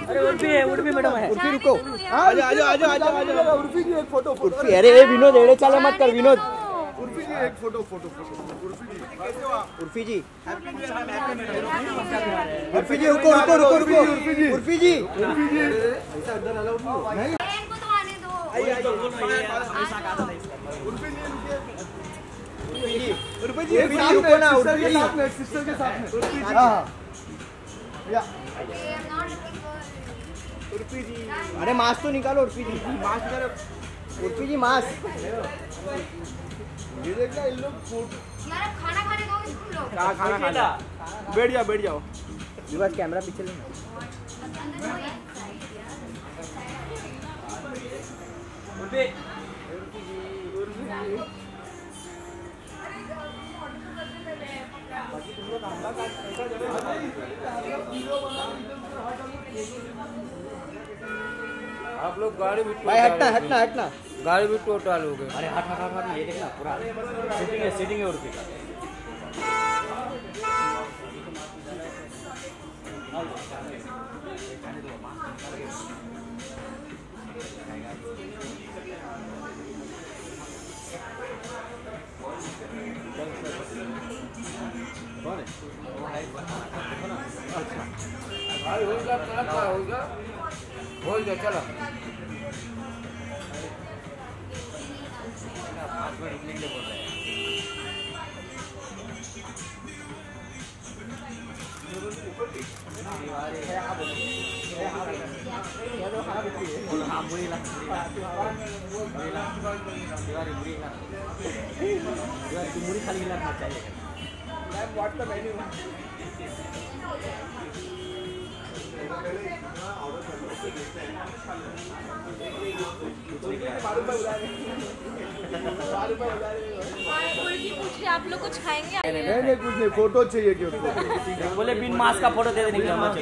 अरे उर्फी मैडम है। उर्फी रुको, आजा आजा आजा आजा आजा। उर्फी की एक फोटो। उर्फी अरे विनोद एड़े चाले मत कर विनोद। उर्फी जी एक photo photo photo. Urfi ji कैसे हो आप? उर्फी जी उर्फी जी रुको रुको रुको रुको। उर्फी जी ऐसा अंदर अलाउड नहीं। इनको तो आने दो। उर्फी जी रुकिए। रुको ना सिस्टर के साथ में, सिस्टर के साथ में। हां या उर्फी जी। अरे मास्क तो निकालो उर्फी जी। मास्क निकालो उर्फी जी मास्क। ये देखना इन लोग फूड यार खाना खाने दो तुम लोग। कहां खाना खाना? बैठ जाओ बैठ जाओ। बस कैमरा पीछे लेना। उर्फी आप लोग गाड़ी भी भाई हटना हटना हटना। गाड़ी भी टोटल हो गए। अरे हट हट हट हट, ये देखना पूरा सीटिंग है उर्फी का। अच्छा गाड़ी होगा होगा हो गया चलो। मुड़ी खाली लगना चाहिए। आप लोग कुछ खाएंगे? नहीं कुछ नहीं, फोटो चाहिए क्यों? बोले बिन मास्क का फोटो दे देने के लिए चाहिए।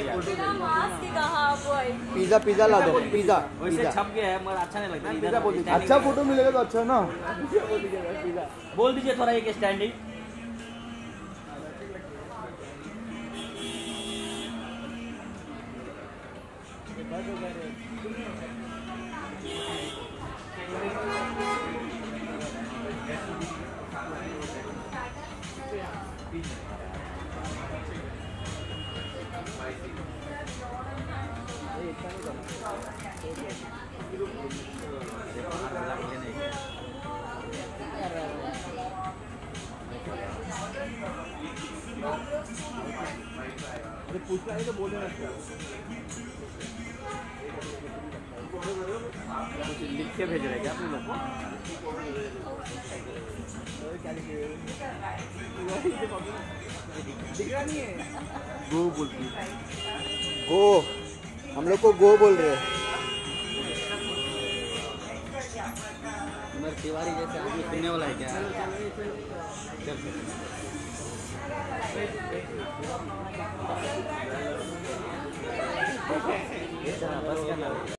पिज्जा पिज्जा ला दो पिज्जा। वैसे छप गया है मगर अच्छा नहीं लगता। पिज्जा बोल दीजिए, अच्छा फोटो मिलेगा तो अच्छा ना। बोल दीजिए थोड़ा एक स्टैंडिंग। अरे पूछना है तो बोल देना। कुछ लिख के भेज रहे क्या आप लोग? दिख रहा नहीं है। गो बोलती गो, हम लोग को गो बोल रहे हैं। तिवारी जैसे आदमी सुनने वाला है क्या? बस करना।